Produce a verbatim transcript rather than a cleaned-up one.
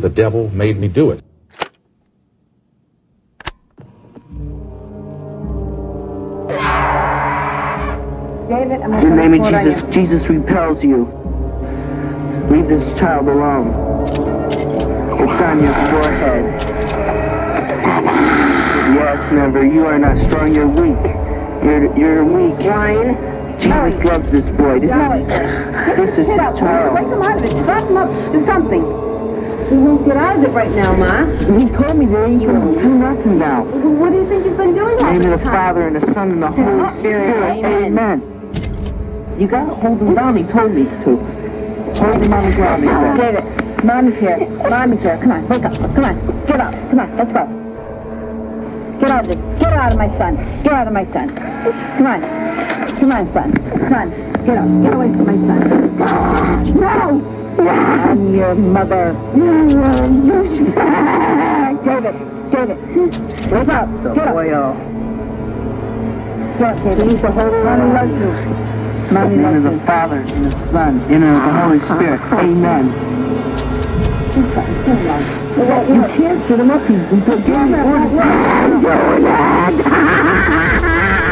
The devil made me do it. David, I'm in the name of Jesus, Jesus repels you. Leave this child alone. It's on your forehead. Yes, Never, you are not strong, you're weak. You're you're weak. Ryan. Jesus loves this boy. This is this is Get the up. child. Wake him out of it. Start him up. Do something. He won't get out of it right now, Ma. He told me that he wouldn't do nothing now. Well, what do you think he's been doing all In the name this of the time? Father and the Son and the Holy Spirit. Amen. Amen. You gotta hold him down. He told me to. Hold him on the ground, he said. David, Mommy's here. Mommy's here. Come on, wake up. Come on. Get up. Come on, let's go. Get out of it. Get out of my son. Get out of my son. Come on. Come on, son. Son, get up. Get away from my son. No! I'm your mother. David, David, wake up. The Get up. oil. Get up, David. You should hold her. Mommy loves you. In Mommy the name of loves the you. Father and the Son and of the Holy Spirit. Amen. You can't sit him up. He's doing orders.